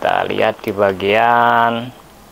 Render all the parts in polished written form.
kita lihat di bagian,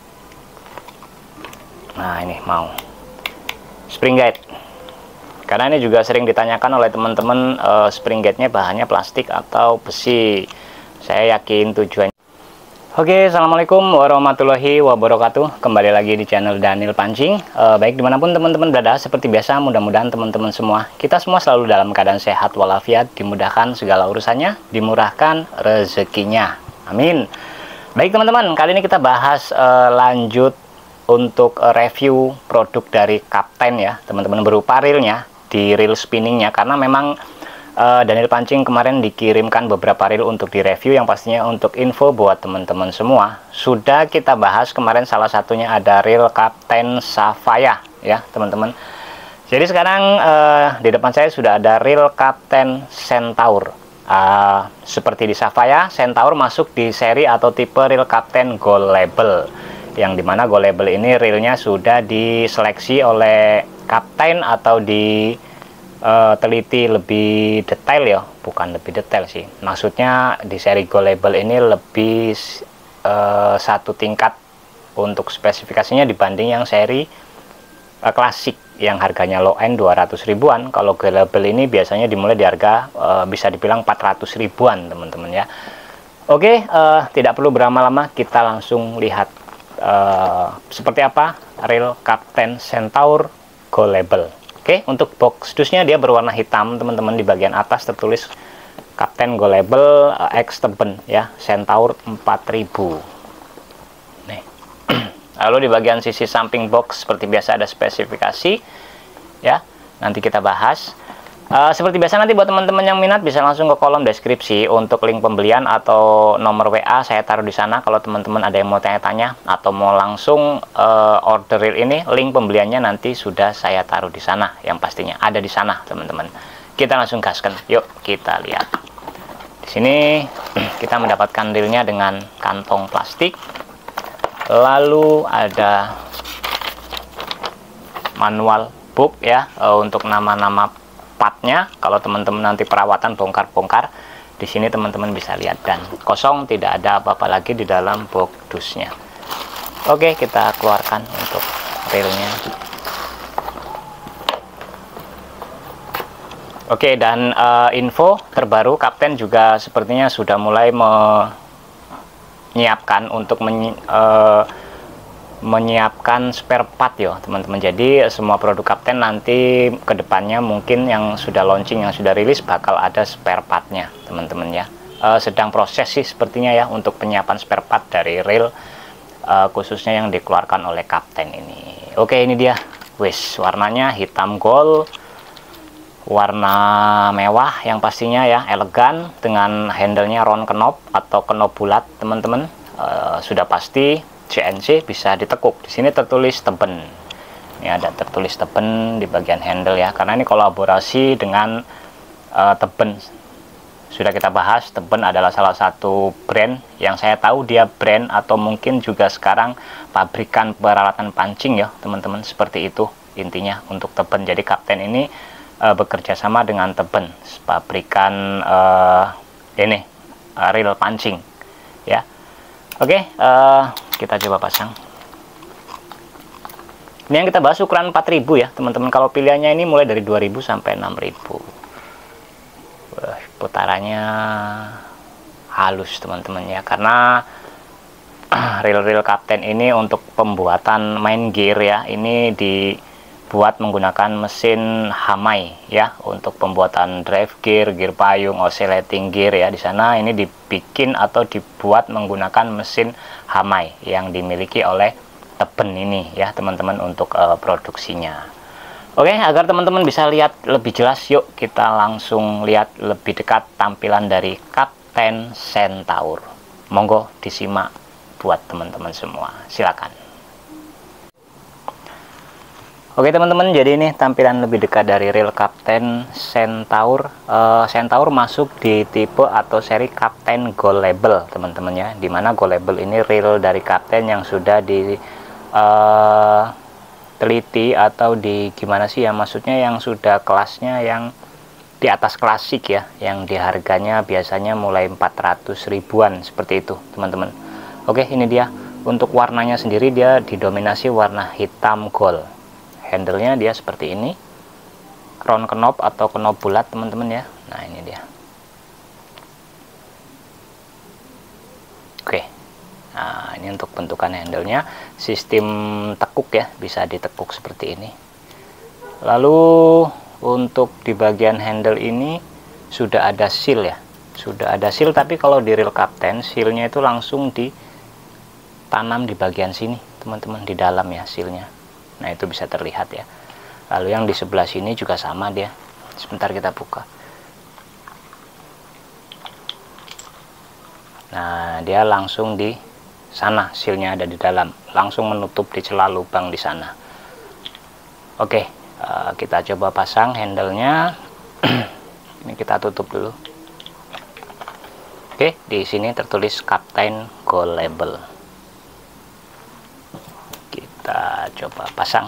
nah ini mau spring guide, karena ini juga sering ditanyakan oleh teman-teman, spring guide-nya bahannya plastik atau besi. Saya yakin tujuannya. Oke, assalamualaikum warahmatullahi wabarakatuh. Kembali lagi di channel Daniel Pancing. Baik dimanapun teman-teman berada, seperti biasa mudah-mudahan teman-teman semua, kita semua selalu dalam keadaan sehat walafiat, dimudahkan segala urusannya, dimurahkan rezekinya, amin. Baik teman-teman, kali ini kita bahas lanjut untuk review produk dari Kapten ya teman-teman, berupa reelnya, di reel spinningnya, karena memang Daniel Pancing kemarin dikirimkan beberapa reel untuk direview, yang pastinya untuk info buat teman-teman semua. Sudah kita bahas kemarin, salah satunya ada reel Kapten Sapphire ya teman-teman. Jadi sekarang di depan saya sudah ada reel Kapten Centaur. Seperti di Sapphire, Centaur masuk di seri atau tipe reel Kapten Gold Label, yang dimana Gold Label ini reelnya sudah diseleksi oleh Kapten atau di teliti lebih detail ya, bukan lebih detail sih, maksudnya di seri Gold Label ini lebih satu tingkat untuk spesifikasinya dibanding yang seri klasik yang harganya low end 200 ribuan. Kalau Gold Label ini biasanya dimulai di harga bisa dibilang 400 ribuan teman-teman ya. Oke, tidak perlu berlama-lama, kita langsung lihat seperti apa reel Kapten Centaur Gold Label. Oke, untuk box dusnya dia berwarna hitam teman-teman, di bagian atas tertulis Kapten Gold Label X Teben ya, Centaur 4000. Nih. Lalu di bagian sisi samping box seperti biasa ada spesifikasi ya, nanti kita bahas. Seperti biasa nanti buat teman-teman yang minat bisa langsung ke kolom deskripsi untuk link pembelian atau nomor WA saya taruh di sana. Kalau teman-teman ada yang mau tanya-tanya atau mau langsung order reel ini, link pembeliannya nanti sudah saya taruh di sana, yang pastinya ada di sana teman-teman. Kita langsung gaskan, yuk kita lihat. Di sini kita mendapatkan reelnya dengan kantong plastik, lalu ada manual book ya, untuk nama-nama partnya. Kalau teman-teman nanti perawatan bongkar-bongkar, di sini teman-teman bisa lihat, dan kosong, tidak ada apa-apa lagi di dalam box dusnya. Oke, kita keluarkan untuk reelnya. Oke, dan info terbaru, Kapten juga sepertinya sudah mulai menyiapkan untuk menyiapkan spare part ya teman-teman. Jadi semua produk Kapten nanti kedepannya mungkin yang sudah launching, yang sudah rilis, bakal ada spare partnya teman-teman ya. Sedang proses sih sepertinya ya untuk penyiapan spare part dari reel khususnya yang dikeluarkan oleh Kapten ini. Oke, ini dia, wis, warnanya hitam gold, warna mewah yang pastinya ya, elegan, dengan handle-nya round knob atau knob bulat teman-teman. Sudah pasti CNC bisa ditekuk. Di sini tertulis Teben. Ini ada tertulis Teben di bagian handle ya, karena ini kolaborasi dengan Teben. Sudah kita bahas, Teben adalah salah satu brand yang saya tahu dia brand atau mungkin juga sekarang pabrikan peralatan pancing ya teman-teman, seperti itu intinya untuk Teben. Jadi Kapten ini bekerja sama dengan Teben, pabrikan ini reel pancing ya. Oke, kita coba pasang. Ini yang kita bahas ukuran 4000 ya teman-teman. Kalau pilihannya ini mulai dari 2000 sampai 6000. Putarannya halus teman-teman ya, karena reel-reel Kapten ini untuk pembuatan main gear ya, ini dibuat menggunakan mesin Hamai ya, untuk pembuatan drive gear, gear payung, oscillating gear ya. Di sana ini dibikin atau dibuat menggunakan mesin Hamai yang dimiliki oleh Teben ini ya teman-teman untuk produksinya. Oke, agar teman-teman bisa lihat lebih jelas, yuk kita langsung lihat lebih dekat tampilan dari Kapten Centaur. Monggo disimak buat teman-teman semua, silakan. Oke teman-teman, jadi ini tampilan lebih dekat dari reel Kapten Centaur. Centaur masuk di tipe atau seri Kapten Gold Label teman-teman ya, dimana Gold Label ini reel dari Kapten yang sudah di teliti atau di gimana sih ya, maksudnya yang sudah kelasnya yang di atas klasik ya, yang di harganya biasanya mulai 400 ribuan seperti itu teman-teman. Oke, ini dia. Untuk warnanya sendiri dia didominasi warna hitam gold. Handle-nya dia seperti ini. Round knob atau knob bulat, teman-teman ya. Nah, ini dia. Oke. Nah, ini untuk bentukan handle-nya. Sistem tekuk ya, bisa ditekuk seperti ini. Lalu untuk di bagian handle ini sudah ada seal ya. Sudah ada seal, tapi kalau di Real Captain seal-nya itu langsung ditanam di bagian sini, teman-teman, di dalam ya seal-nya. Nah, itu bisa terlihat ya. Lalu yang di sebelah sini juga sama dia. Sebentar kita buka. Nah, dia langsung di sana, seal-nya ada di dalam, langsung menutup di celah lubang di sana. Oke, kita coba pasang handle-nya. Ini kita tutup dulu. Oke, di sini tertulis Captain Gold Label. Kita coba pasang.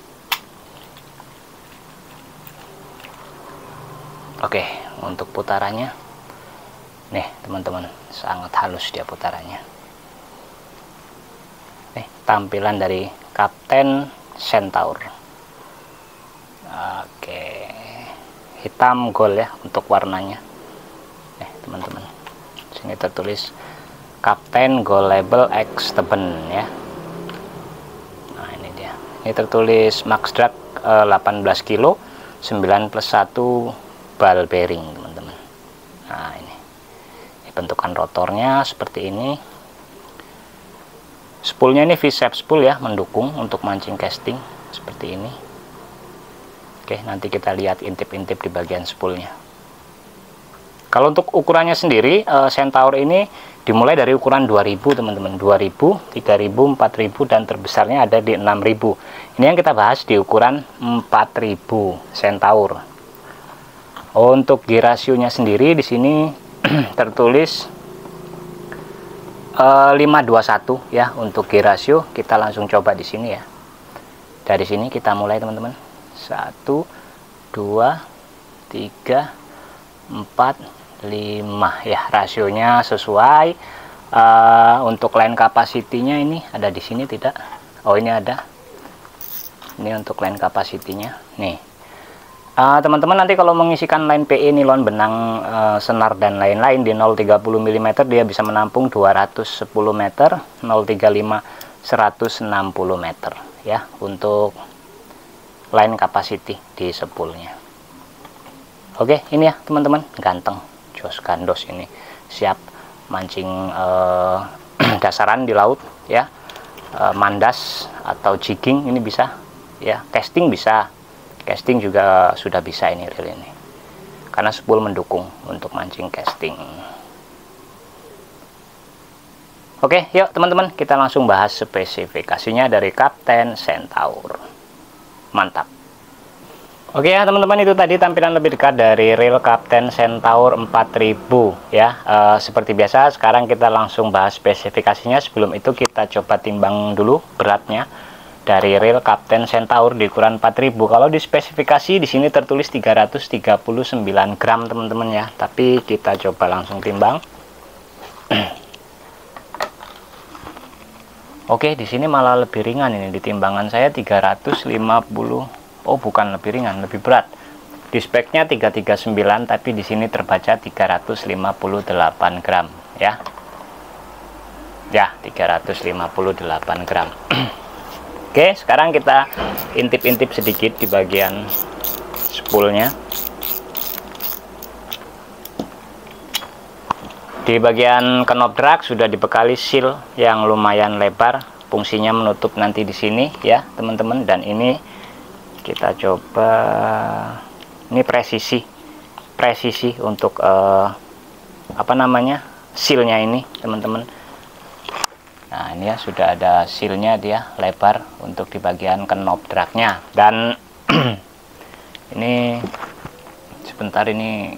Oke, untuk putarannya, nih teman-teman, sangat halus dia putarannya. Nih tampilan dari Captain Centaur. Oke, hitam gold ya untuk warnanya. Nih teman-teman, sini tertulis Captain Gold Label X Steben ya. Nah, ini dia. Ini tertulis max drag 18 kilo, 9 plus 1 ball bearing, teman-teman. Nah, ini bentukan rotornya seperti ini. Spoolnya ini V-shape spool ya, mendukung untuk mancing casting seperti ini. Oke, nanti kita lihat intip-intip di bagian spoolnya. Kalau untuk ukurannya sendiri, Centaur ini dimulai dari ukuran 2000, teman-teman. 2000, 3000, 4000, dan terbesarnya ada di 6000. Ini yang kita bahas di ukuran 4000 Centaur. Untuk gear rasionya sendiri di sini tertulis 521 ya untuk gear rasio. Kita langsung coba di sini ya. Dari sini kita mulai, teman-teman. 1 2 3 4 5 ya, rasionya sesuai. Untuk line capacity-nya ini ada di sini tidak? Oh, ini ada. Ini untuk line capacity-nya. Nih. Teman-teman nanti kalau mengisikan line PE, nilon, benang, senar dan lain-lain di 030 mm dia bisa menampung 210 meter, 035 160 meter ya untuk line capacity di spoolnya. Oke, ini ya teman-teman, ganteng, jos gandos ini, siap mancing dasaran di laut ya, mandas atau jigging ini bisa ya, casting bisa. Casting juga sudah bisa ini reel ini, karena spool mendukung untuk mancing casting. Oke, yuk teman-teman, kita langsung bahas spesifikasinya dari Captain Centaur. Mantap. Oke ya teman-teman, itu tadi tampilan lebih dekat dari reel Captain Centaur 4000 ya. Seperti biasa, sekarang kita langsung bahas spesifikasinya. Sebelum itu kita coba timbang dulu beratnya dari reel Captain Centaur di ukuran 4000. Kalau di spesifikasi di sini tertulis 339 gram, teman-teman ya. Tapi kita coba langsung timbang. Oke, di sini malah lebih ringan ini, di timbangan saya 350. Oh, bukan lebih ringan, lebih berat. Di speknya 339, tapi di sini terbaca 358 gram ya. Ya, 358 gram. Oke, sekarang kita intip-intip sedikit di bagian spoolnya. Di bagian knob drag sudah dibekali seal yang lumayan lebar, fungsinya menutup nanti di sini ya teman-teman. Dan ini kita coba, ini presisi untuk apa namanya, sealnya ini teman-teman. Nah, ini ya sudah ada sealnya, dia lebar untuk di bagian knob dragnya. Dan ini sebentar, ini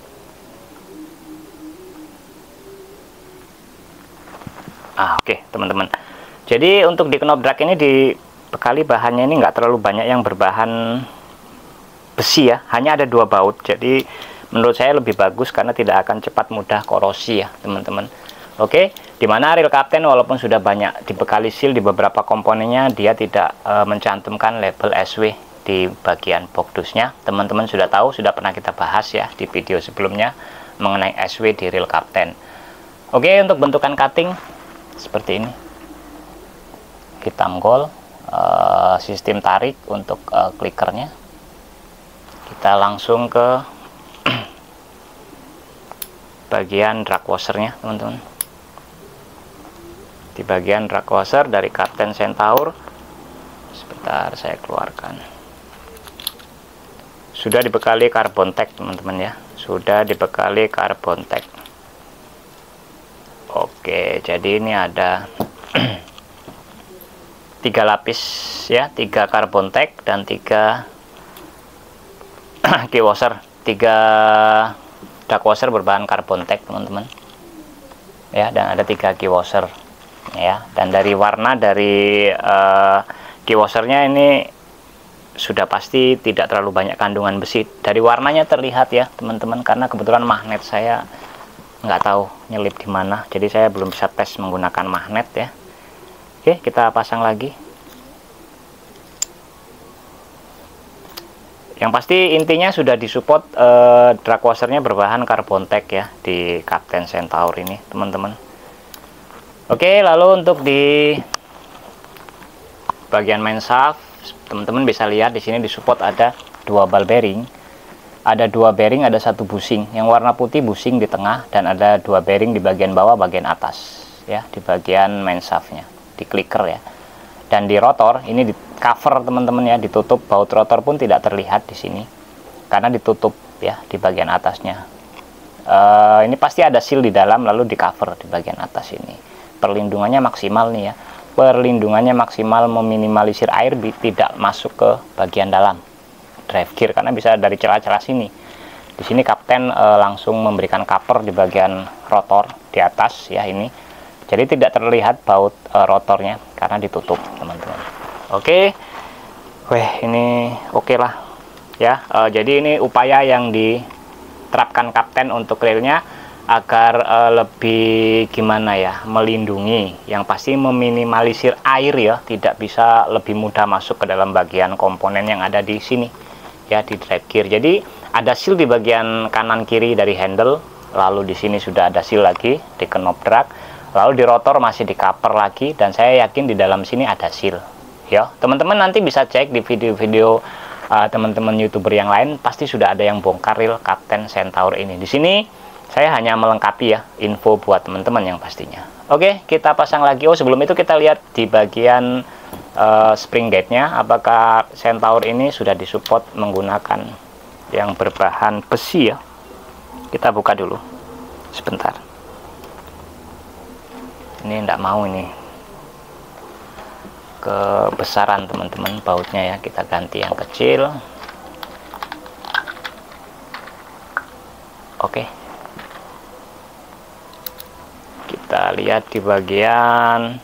oke teman-teman. Jadi untuk di knob drag ini dibekali bahannya ini nggak terlalu banyak yang berbahan besi ya, hanya ada 2 baut. Jadi menurut saya lebih bagus karena tidak akan cepat mudah korosi ya teman-teman. Oke, dimana reel Kapten walaupun sudah banyak dibekali seal di beberapa komponennya, dia tidak mencantumkan label SW di bagian box dusnya. Teman-teman sudah tahu, sudah pernah kita bahas ya di video sebelumnya mengenai SW di reel Kapten. Oke, untuk bentukan cutting seperti ini, hitam gold, sistem tarik untuk klikernya. Kita langsung ke bagian drag washernya, teman-teman. Di bagian drag washer dari Kapten Centaur, sebentar saya keluarkan, sudah dibekali carbon tag, teman-teman ya, sudah dibekali carbon tag. Oke, jadi ini ada 3 lapis ya, 3 carbon tag dan 3 key washer, 3 drag washer berbahan carbon tag, teman-teman ya, dan ada 3 key washer ya. Dan dari warna dari key washernya ini sudah pasti tidak terlalu banyak kandungan besi. Dari warnanya terlihat ya, teman-teman, karena kebetulan magnet saya nggak tahu nyelip di mana, jadi saya belum bisa tes menggunakan magnet ya. Oke, kita pasang lagi. Yang pasti intinya sudah disupport drag washernya berbahan carbon tag ya di Kapten Centaur ini, teman-teman. Oke, lalu untuk di bagian main shaft, teman-teman bisa lihat di sini disupport ada 2 ball bearing. Ada 2 bearing, ada 1 bushing. Yang warna putih bushing di tengah, dan ada 2 bearing di bagian bawah, bagian atas ya, di bagian main shaftnya, di clicker ya. Dan di rotor ini di cover, teman-teman ya, ditutup. Baut rotor pun tidak terlihat di sini karena ditutup ya di bagian atasnya. Ini pasti ada seal di dalam, lalu di cover di bagian atas ini. Perlindungannya maksimal nih ya, perlindungannya maksimal, meminimalisir air tidak masuk ke bagian dalam drive gear karena bisa dari celah-celah sini. Di sini Kapten langsung memberikan cover di bagian rotor di atas ya ini. Jadi tidak terlihat baut rotornya karena ditutup, teman-teman. Oke. Weh, ini oke lah ya. Jadi ini upaya yang diterapkan Kapten untuk reelnya agar lebih gimana ya, melindungi, yang pasti meminimalisir air ya, tidak bisa lebih mudah masuk ke dalam bagian komponen yang ada di sini ya, di drive gear. Jadi ada seal di bagian kanan kiri dari handle, lalu di sini sudah ada seal lagi di knob drag, lalu di rotor masih di cover lagi, dan saya yakin di dalam sini ada seal ya. Teman-teman nanti bisa cek di video-video teman-teman YouTuber yang lain, pasti sudah ada yang bongkar reel Kapten Centaur ini. Di sini saya hanya melengkapi ya, info buat teman-teman yang pastinya. Oke, kita pasang lagi. Oh, sebelum itu kita lihat di bagian spring gate-nya, apakah Centaur ini sudah disupport menggunakan yang berbahan besi ya. Kita buka dulu sebentar. Ini enggak mau ini kebesaran, teman-teman, bautnya ya. Kita ganti yang kecil. Oke, kita lihat di bagian,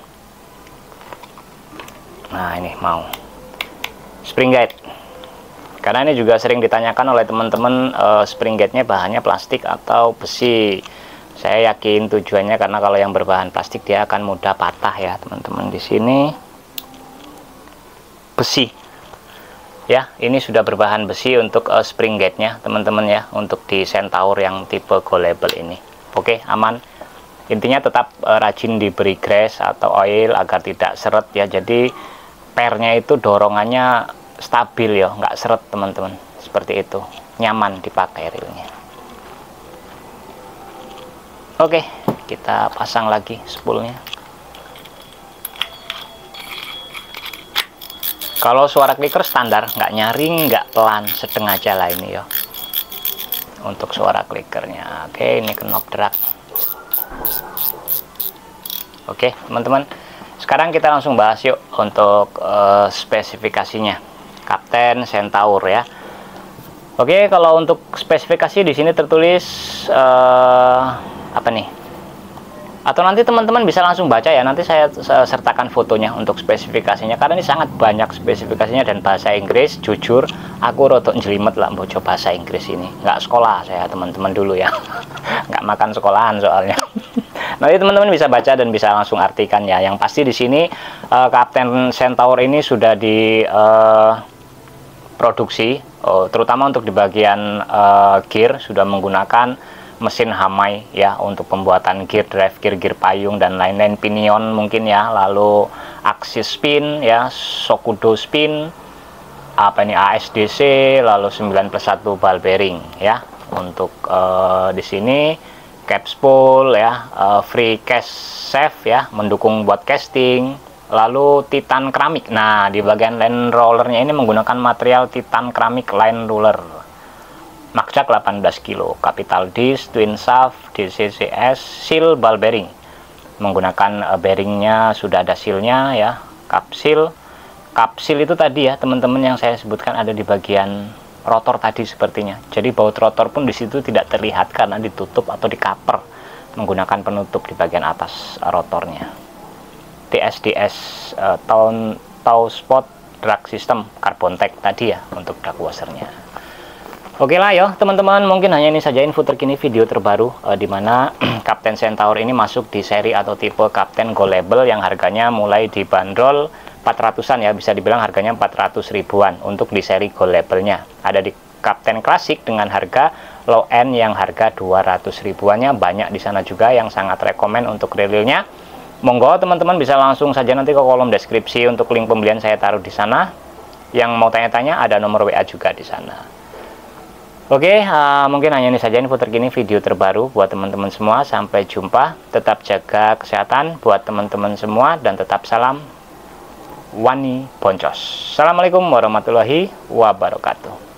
nah ini mau spring gate, karena ini juga sering ditanyakan oleh teman-teman, spring gate-nya bahannya plastik atau besi. Saya yakin tujuannya karena kalau yang berbahan plastik dia akan mudah patah ya, teman-teman. Di sini besi ya, ini sudah berbahan besi untuk spring gate-nya, teman-teman ya, untuk di Centaur yang tipe go label ini. Oke, aman. Intinya tetap rajin diberi grease atau oil agar tidak seret ya. Jadi pernya itu dorongannya stabil ya, nggak seret, teman-teman. Seperti itu, nyaman dipakai reelnya. Oke, kita pasang lagi spoolnya. Kalau suara clicker standar, nggak nyaring, nggak pelan, sedang aja lah ini ya untuk suara clickernya. Oke, ini knob drag. Oke, teman-teman, sekarang kita langsung bahas yuk untuk spesifikasinya Kapten Centaur ya. Oke, kalau untuk spesifikasi di sini tertulis apa nih? Atau nanti teman-teman bisa langsung baca ya, nanti saya sertakan fotonya untuk spesifikasinya, karena ini sangat banyak spesifikasinya dan bahasa Inggris. Jujur aku rotok jelimet lah mau coba bahasa Inggris ini, nggak sekolah saya, teman-teman, dulu ya. Nggak makan sekolahan soalnya. Nanti teman-teman bisa baca dan bisa langsung artikan ya. Yang pasti di sini Kapten Centaur ini sudah diproduksi, terutama untuk di bagian gear sudah menggunakan mesin Hamai ya untuk pembuatan gear drive, gear payung dan lain-lain, pinion mungkin ya, lalu axis spin ya, Shokudo spin, apa ini ASDC, lalu 9+1 ball bearing ya. Untuk di sini cap spool ya, free cast shaft ya, mendukung buat casting, lalu titan keramik. Nah, di bagian line rollernya ini menggunakan material titan keramik line roller. Makjak 18 kilo, capital disc, twin shaft, DCCS, seal ball bearing. Menggunakan bearingnya sudah ada sealnya ya, kapsil. Kapsil itu tadi ya teman-teman yang saya sebutkan ada di bagian rotor tadi sepertinya. Jadi baut rotor pun di situ tidak terlihat karena ditutup atau dikaper menggunakan penutup di bagian atas rotornya. TSDS Tow Spot Drag System Carbon Tech tadi ya untuk drag washernya. Oke lah ya teman-teman, mungkin hanya ini saja info terkini video terbaru di mana Kapten Centaur ini masuk di seri atau tipe Kapten Gold Label yang harganya mulai dibanderol 400-an ya, bisa dibilang harganya 400 ribuan untuk di seri Gold Labelnya. Ada di Kapten Klasik dengan harga low end yang harga 200 ribuannya, banyak di sana juga yang sangat rekomen untuk realnya. Monggo teman-teman bisa langsung saja nanti ke kolom deskripsi untuk link pembelian saya taruh di sana. Yang mau tanya-tanya ada nomor WA juga di sana. Oke, mungkin hanya ini saja info terkini video terbaru buat teman-teman semua. Sampai jumpa, tetap jaga kesehatan buat teman-teman semua dan tetap salam Wani Boncos. Assalamualaikum warahmatullahi wabarakatuh.